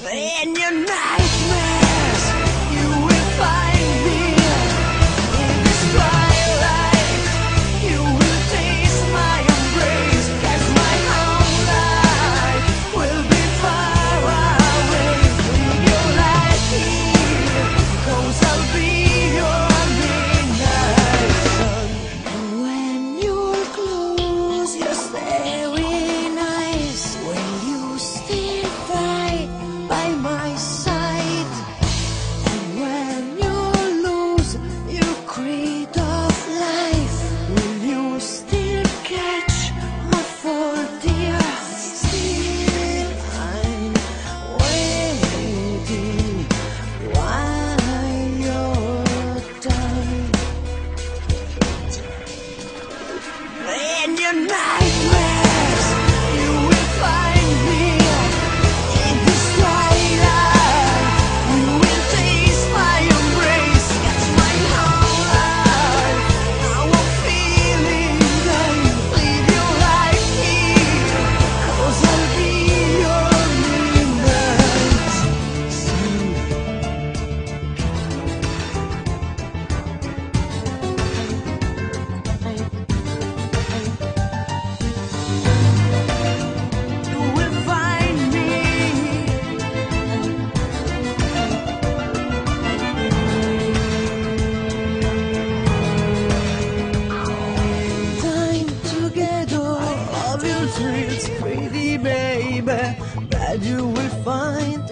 In your nightmares, you will find me. In this twilight, you will taste my embrace. 'Cause my whole life will be far away. Leave your light here, 'cause I'll be your midnight sun. And when you're close, you're staring eyes. Will you stay right by my side? And when you lose your creed of life, will you still catch my fall, dear? Still I'm waiting while you're done. In your nightmares, you will find me. In this twilight, you will taste my embrace. 'Cause my whole life, now I'm feeling done. Leave your life here, 'cause I'll be your midnight sun. You will find me. Time together of your dreams, pretty baby, but you will find